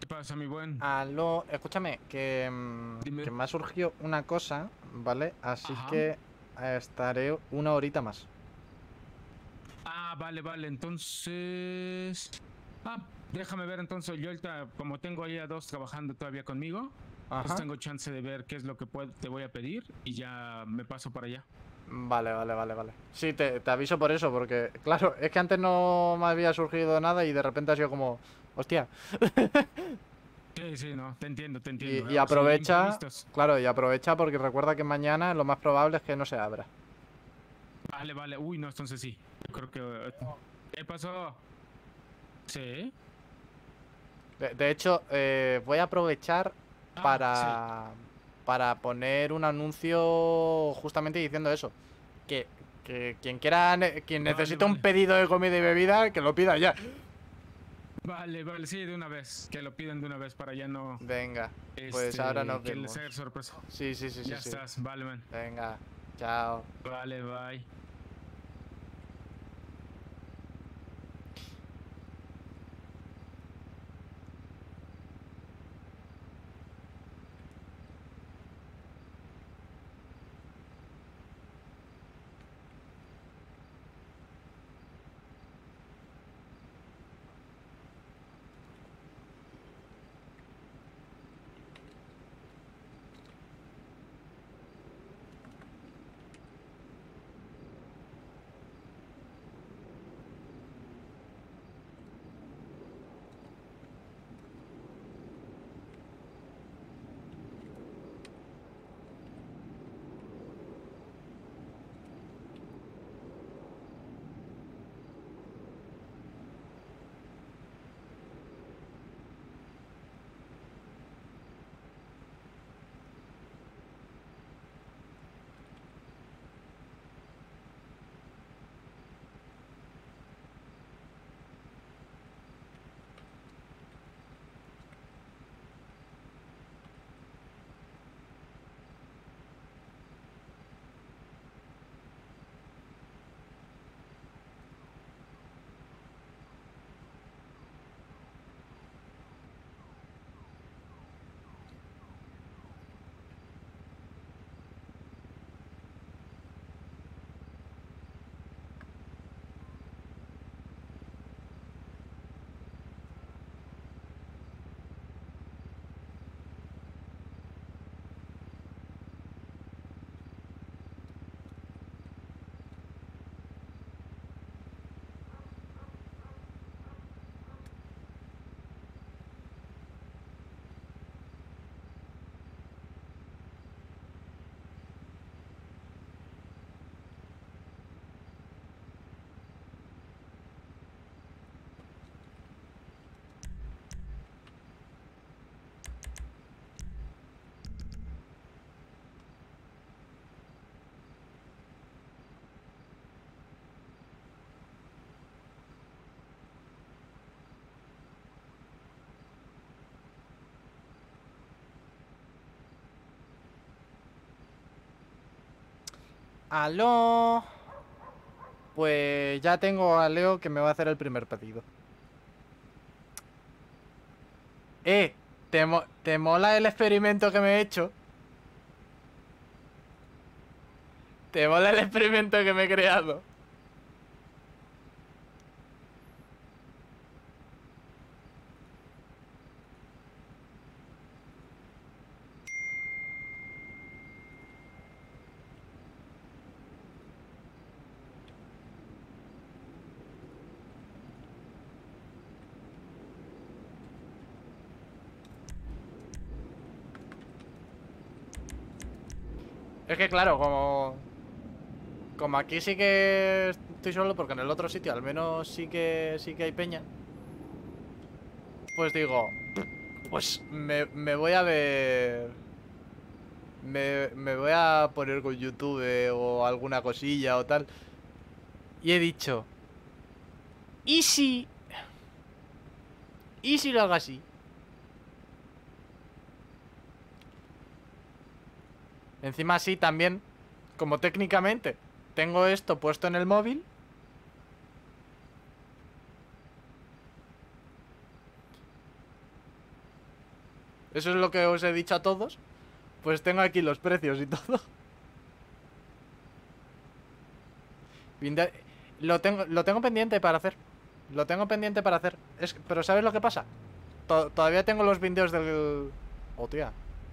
¿Qué pasa, mi buen? Aló, escúchame, Dime. que me ha surgido una cosa, ¿vale? Así Ajá. que estaré una horita más. Ah, vale, vale. Entonces. Déjame ver entonces. Yo ahorita, como tengo ahí a dos trabajando todavía conmigo, pues Ajá. tengo chance de ver qué es lo que te voy a pedir y ya me paso para allá. Vale, vale, vale, vale. Sí, te aviso por eso, porque, claro, es que antes no me había surgido nada y de repente ha sido como, hostia. Sí, sí, no, te entiendo, te entiendo. Y Luego sí, aprovecha, imprevistos. claro, y aprovecha porque recuerda que mañana lo más probable es que no se abra. Vale, vale. Uy, no, entonces sí. Yo creo que. ¿Qué pasó? Sí. De hecho, voy a aprovechar Sí. para, para poner un anuncio justamente diciendo eso. Que, que quien quiera, quien Vale, necesita un vale. pedido de comida y bebida, que lo pida ya. Vale, vale, sí, de una vez. Que lo piden de una vez para ya no. Venga, pues ahora nos Que les vemos. haga sorpresa. Sí, sí, sí, sí, Ya sí. estás, vale, man. Venga, chao. Vale, bye. Aló. Pues ya tengo a Leo que me va a hacer el primer pedido. Eh, ¿te mola el experimento que me he hecho? ¿Te mola el experimento que me he creado? Es que claro, como aquí sí que estoy solo, porque en el otro sitio al menos sí que hay peña. Pues digo, pues me voy a ver. Me voy a poner con YouTube o alguna cosilla o tal. Y he dicho, ¿y si? ¿Y si lo hago así? Encima sí también, como técnicamente tengo esto puesto en el móvil. Eso es lo que os he dicho a todos. Pues tengo aquí los precios y todo. Lo tengo pendiente para hacer. Lo tengo pendiente para hacer. Pero ¿sabes lo que pasa? Todavía tengo los vindeos del... Oh, tía.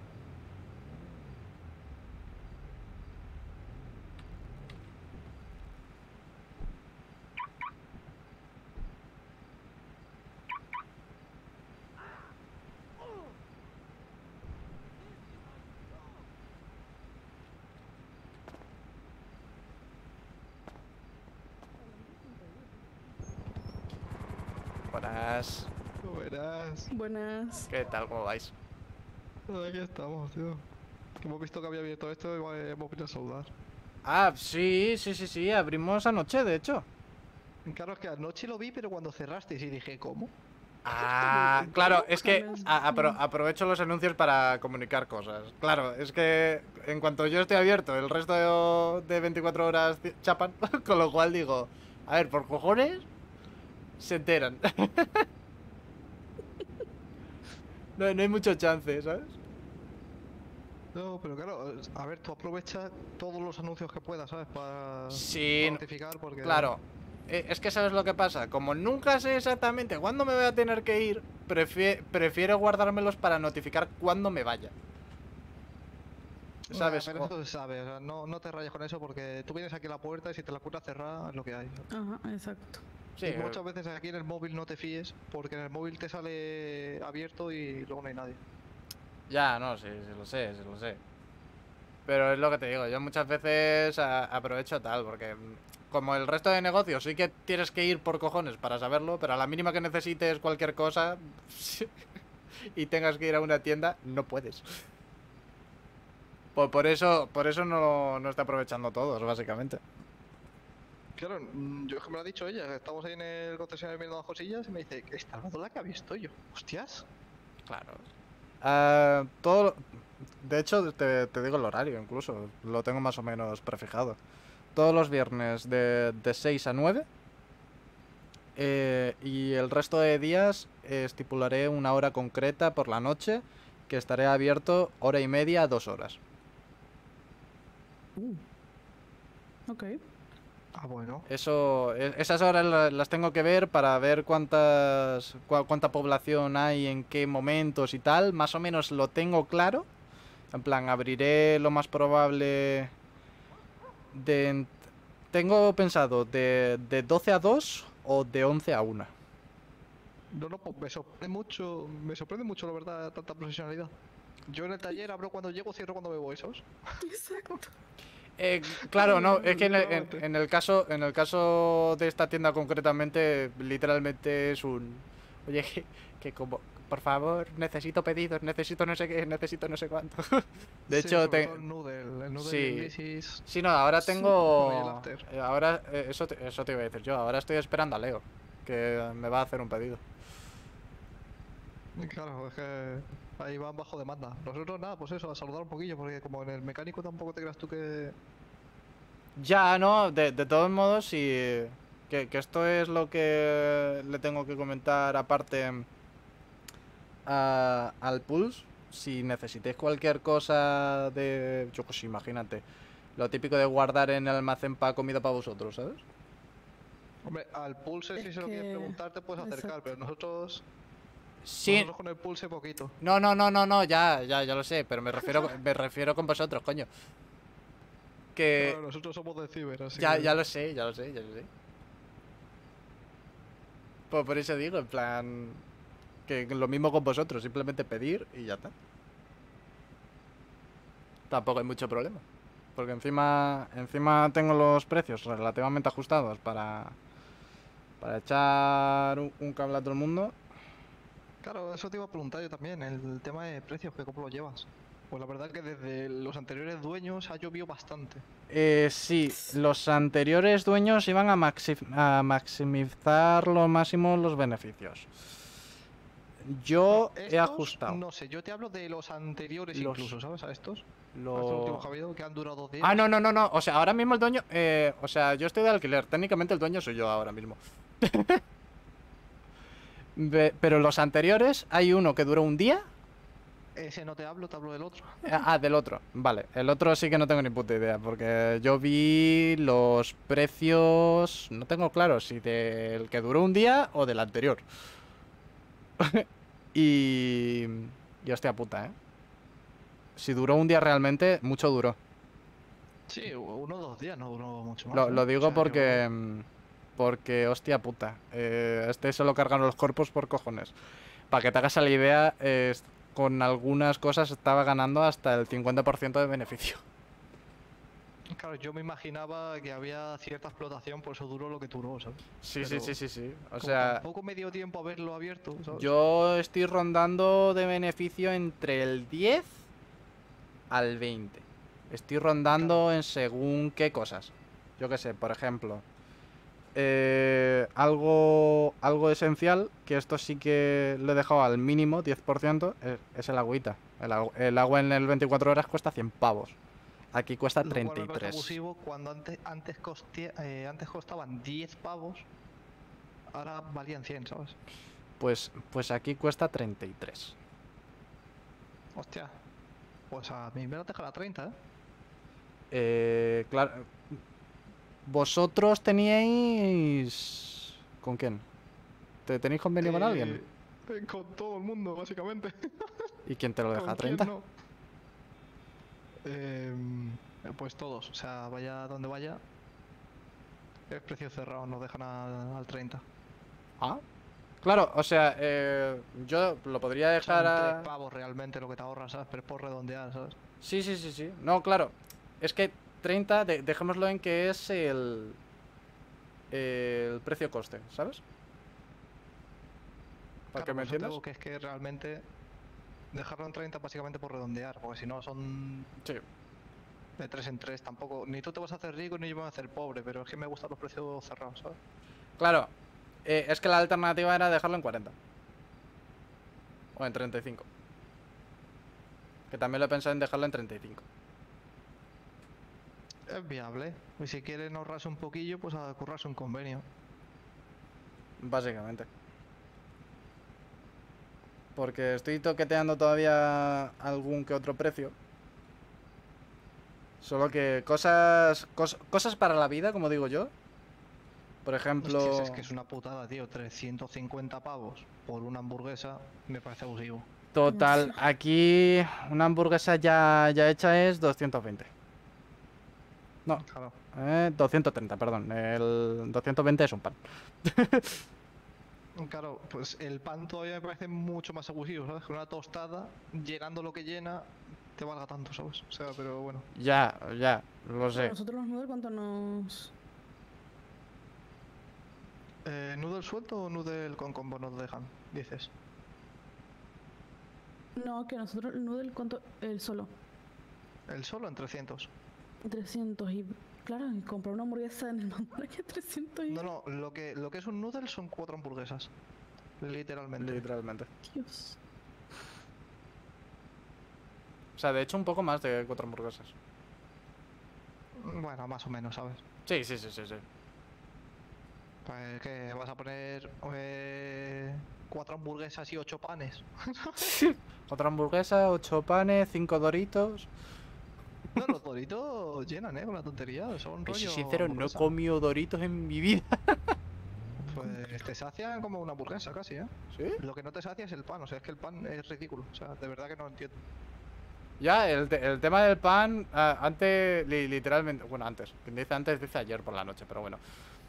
Buenas. Buenas. Buenas. ¿Qué tal? ¿Cómo vais? Aquí estamos, tío. Que hemos visto que había abierto esto y hemos venido a saludar. Ah, sí. Abrimos anoche, de hecho. Claro, es que anoche lo vi, pero cuando cerraste y dije, ¿cómo? Ah, claro, es que aprovecho los anuncios para comunicar cosas. Claro, es que en cuanto yo esté abierto, el resto de 24 horas chapan, con lo cual digo, a ver, por cojones, se enteran. No hay mucho chance, ¿sabes? No, pero claro, a ver, tú aprovecha todos los anuncios que puedas, ¿sabes? Para Sí, notificar, porque... claro. Es que sabes lo que pasa, como nunca sé exactamente cuándo me voy a tener que ir, prefiero guardármelos para notificar cuándo me vaya. ¿Sabes? Pero eso se sabe, o sea, no te rayes con eso porque tú vienes aquí a la puerta y si te la curas cerrada es lo que hay. Ajá, exacto. Sí, Y muchas veces aquí en el móvil no te fíes porque en el móvil te sale abierto y luego no hay nadie. ya, no, sí lo sé. Pero es lo que te digo, yo muchas veces aprovecho tal, porque como el resto de negocios sí que tienes que ir por cojones para saberlo, pero a la mínima que necesites cualquier cosa y tengas que ir a una tienda, no puedes. Por eso no está aprovechando todos, básicamente. Claro, yo es que me lo ha dicho ella, que estamos ahí en el concesionario viendo las cosillas y me dice, esta es la que ha visto yo. Hostias. Claro. Todo... De hecho, te digo el horario incluso, lo tengo más o menos prefijado. Todos los viernes de 6 a 9. Y el resto de días estipularé una hora concreta por la noche, que estaré abierto hora y media a 2 horas. Ok. Ah, bueno. Esas horas las tengo que ver para ver cuánta población hay en qué momentos y tal. Más o menos lo tengo claro. En plan, abriré lo más probable tengo pensado de 12 a 2 o de 11 a 1. No, pues me sorprende mucho la verdad tanta profesionalidad. Yo en el taller abro cuando llego, cierro cuando me voy, ¿sabes? Exacto. Claro, no, es que en el caso de esta tienda concretamente, literalmente es un... Oye, que como... Por favor, necesito pedidos, necesito no sé qué, necesito no sé cuánto. De hecho, el noodle sí. y Sí, no, ahora tengo... Bueno, y el after. Ahora, eso te iba a decir yo. Ahora estoy esperando a Leo, que me va a hacer un pedido. Claro, es que ahí van bajo demanda. Nosotros nada, pues eso, a saludar un poquillo, porque como en el mecánico tampoco te creas tú que... Ya, no, de todos modos, sí... Que esto es lo que le tengo que comentar aparte al Pulse. Si necesitéis cualquier cosa de... Yo pues imagínate. Lo típico de guardar en el almacén para comida para vosotros, ¿sabes? Hombre, al pulse si Es se lo quieres que- preguntar te puedes acercar, exacto. pero nosotros Sí. con el pulse poquito. No, ya lo sé, pero me refiero con vosotros, coño. Que... Claro, nosotros somos de ciber, así Ya, que... ya lo sé. Pues por eso digo, en plan... Que lo mismo con vosotros, simplemente pedir y ya está. Tampoco hay mucho problema. Porque encima tengo los precios relativamente ajustados para echar un cable a todo el mundo. Claro, eso te iba a preguntar yo también, el tema de precios, que cómo lo llevas. Pues la verdad que desde los anteriores dueños ha llovido bastante. Sí, los anteriores dueños iban a maximizar lo máximo los beneficios. Yo he Estos, ajustado. No sé, yo te hablo de los anteriores incluso, ¿sabes? A estos. A estos Lo... últimos que ha habido, que han durado 2 días. Ah, no. O sea, ahora mismo el dueño... o sea, yo estoy de alquiler. Técnicamente el dueño soy yo ahora mismo. Pero los anteriores, hay uno que duró un día. ese no te hablo del otro. Del otro. Vale, el otro sí que no tengo ni puta idea, porque yo vi los precios... No tengo claro si del que duró un día o del anterior. y... Y hostia puta, ¿eh? Si duró un día realmente, mucho duró. Sí, 1 o 2 días, no duró mucho más. Lo ¿eh? digo O sea, porque... Porque, hostia puta. Este solo cargaron los cuerpos por cojones. Para que te hagas a la idea, con algunas cosas estaba ganando hasta el 50% de beneficio. Claro, yo me imaginaba que había cierta explotación, por eso duró lo que duró, ¿sabes? Sí, Pero sí. O como sea, tampoco me dio tiempo a verlo abierto, ¿sabes? yo estoy rondando de beneficio entre el 10 al 20. Estoy rondando en según qué cosas. Yo qué sé, por ejemplo. Algo esencial, que esto sí que lo he dejado al mínimo, 10%, es el agüita. El agua en el 24 horas cuesta 100 pavos. Aquí cuesta Lo cual me parece 33. abusivo cuando antes costaban 10 pavos, ahora valían 100, ¿sabes? Pues aquí cuesta 33. Hostia, pues a mí me lo dejan a 30, ¿eh? Claro. ¿Vosotros teníais... ¿Con quién? ¿Tenéis convenio con alguien? Con todo el mundo, básicamente. ¿Y quién te lo deja a ¿Con quién 30? no? Pues todos, o sea, vaya donde vaya, es precio cerrado, nos dejan al 30. Ah, claro, o sea, yo lo podría dejar Son a... 3 pavos realmente lo que te ahorras, ¿sabes? Pero es por redondear, ¿sabes? Sí. No, claro. Es que 30, dejémoslo en que es el precio-coste, ¿sabes? ¿Para que Claro, me por eso te entiendas? digo que es que realmente dejarlo en 30 básicamente por redondear, porque si no son Sí. de 3 en 3 tampoco. Ni tú te vas a hacer rico ni yo me voy a hacer pobre, pero es que me gustan los precios cerrados, ¿sabes? Claro, es que la alternativa era dejarlo en 40. O en 35. Que también lo he pensado en dejarlo en 35. Es viable. Y si quieren ahorrarse un poquillo, pues a currarse un convenio. Básicamente. Porque estoy toqueteando todavía algún que otro precio. Solo que cosas para la vida, como digo yo. Por ejemplo... Hostias, es que es una putada, tío. 350 pavos por una hamburguesa me parece abusivo. Total, aquí una hamburguesa ya hecha es 220. No, Claro. 230, perdón. El 220 es un pan. Claro, pues el pan todavía me parece mucho más abusivo, ¿sabes? Que una tostada, llenando lo que llena, te valga tanto, ¿sabes? O sea, pero bueno. Ya, lo sé. Nosotros los noodles, ¿cuánto nos...? ¿Noodle suelto o noodle con combo nos dejan? Dices. No, que nosotros el noodle, ¿cuánto? El solo. El solo en 300. 300 y... Claro, y comprar una hamburguesa en el McDonald's 300 y... No, lo que es un noodle son 4 hamburguesas. Literalmente. Literalmente. Dios. O sea, de hecho un poco más de 4 hamburguesas. Bueno, más o menos, ¿sabes? Sí. Pues que vas a poner 4 hamburguesas y 8 panes. 4 hamburguesas, 8 panes, 5 doritos. No, los doritos llenan, con la tontería. Son Que soy rollo sincero, no he hamburguesa. comido doritos en mi vida. Pues te sacian como una hamburguesa casi, ¿eh? ¿Sí? Lo que no te sacia es el pan, o sea, es que el pan es ridículo. O sea, de verdad que no entiendo. Ya, el tema del pan, antes, literalmente, bueno, antes, quien dice antes dice ayer por la noche, pero bueno.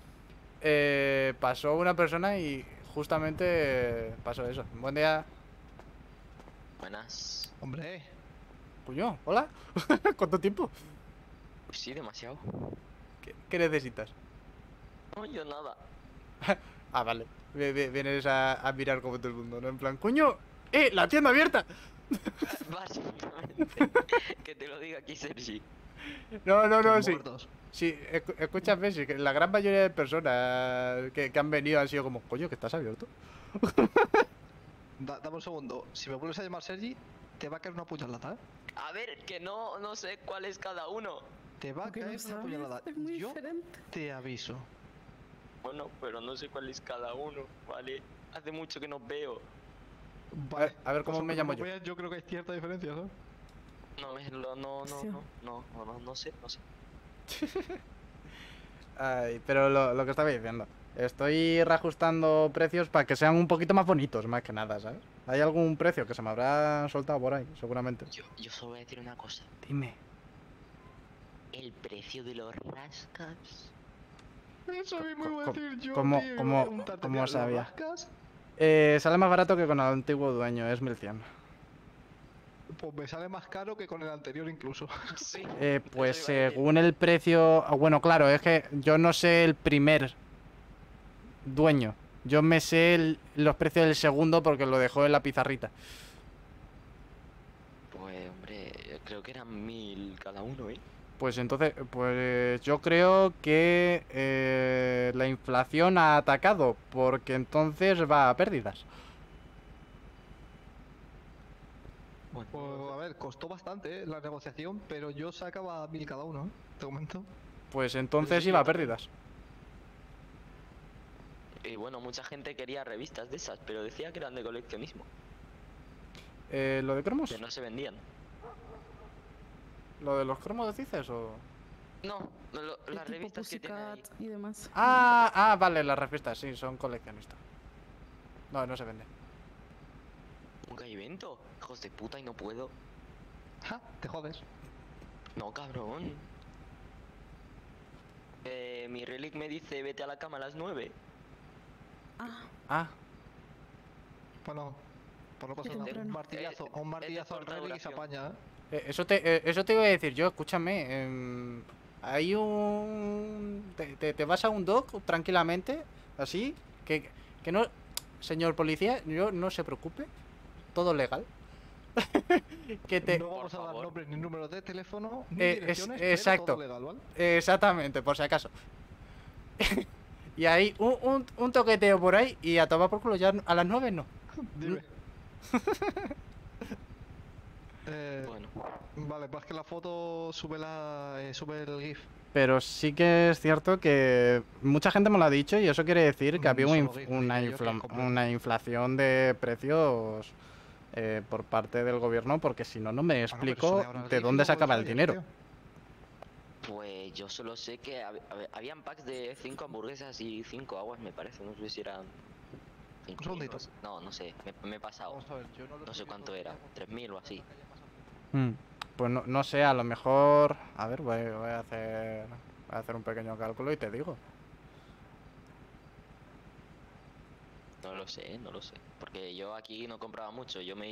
Pasó una persona y justamente pasó eso. Buen día. Buenas. Hombre, Coño, hola. ¿Cuánto tiempo? Pues sí, demasiado. ¿Qué necesitas? No, yo nada. Ah, vale. Vienes a mirar como todo el mundo, ¿no? En plan, coño, la tienda abierta. Básicamente. Que te lo diga aquí, Sergi. No, son sí. muertos. Sí, escúchame, sí, que la gran mayoría de personas que han venido han sido como, coño, que estás abierto. Dame un segundo. Si me vuelves a llamar Sergi, te va a caer una puñalada, ¿eh? A ver, que no sé cuál es cada uno. Te va a Porque caer no una sabes, puñalada. es muy Yo diferente. te aviso. Bueno, pero no sé cuál es cada uno, ¿vale? Hace mucho que no veo. Vale. A ver cómo Pues me llamo yo. europeas yo creo que hay cierta diferencia, ¿no? No, no sé. Ay, pero lo que estaba diciendo. Estoy reajustando precios para que sean un poquito más bonitos, más que nada, ¿sabes? Hay algún precio que se me habrá soltado por ahí, seguramente. Yo solo voy a decir una cosa. Dime. El precio de los rascas. Eso mismo iba a decir yo, ¿Cómo- tío, cómo- iba a preguntarte, cómo mira, ¿los sabía? rascas? Sale más barato que con el antiguo dueño, es 1100. Pues me sale más caro que con el anterior incluso. Sí. Pues Eso iba a decir. según el precio... Bueno, claro, es que yo no sé el primer dueño. Yo me sé los precios del segundo porque lo dejó en la pizarrita. Pues hombre, creo que eran 1000 cada uno, ¿eh? Pues entonces, pues yo creo que la inflación ha atacado, porque entonces va a pérdidas. Bueno, Pues a ver, costó bastante la negociación, pero yo sacaba 1000 cada uno, te comento. Pues entonces sí, iba a yo también. pérdidas. y bueno, mucha gente quería revistas de esas, pero decía que eran de coleccionismo, ¿Lo de cromos? que no se vendían. ¿Lo de los cromos dices o...? No, El las tipo revistas que tiene ahí. Pussycat y demás. Vale, las revistas, sí, son coleccionistas. No, no se vende. ¿Nunca hay evento? Hijos de puta, y no puedo. Ja, te jodes. No, cabrón. Mi relic me dice vete a la cama a las 9. Ah, Ah, Bueno, pues no pasa Qué nada. temprano. Un martillazo, Es un martillazo al corta relic y se duración. apaña, ¿eh? eso te iba a decir yo, escúchame. Hay un... Te vas a un dock tranquilamente, así, que no... Señor policía, no se preocupe, todo legal. Que te... No vamos a dar favor. nombres ni números de teléfono, ni Es- direcciones, exacto. pero todo legal, ¿vale? Exactamente, por si acaso. Y ahí, un toqueteo por ahí y a tomar por culo ya a las 9 no. Dime. Bueno, Vale, más que la foto sube sube el GIF. Pero sí que es cierto que mucha gente me lo ha dicho y eso quiere decir que había Solo GIF, diría yo, que es completo. una inflación de precios por parte del gobierno, porque si no, no me Bueno, pero explico sube ahora el de GIF y dónde luego sacaba el detalles, dinero. tío. pues yo solo sé que habían packs de 5 hamburguesas y 5 aguas, me parece. No sé si eran 5.000 segundito. o así. No, no sé, me he pasado. Vamos a ver, yo lo No sé estoy cuánto viendo era, todavía, 3000 o así. Pues no sé, a lo mejor... A ver, voy a hacer un pequeño cálculo y te digo. No lo sé, no lo sé. Porque yo aquí no compraba mucho, yo me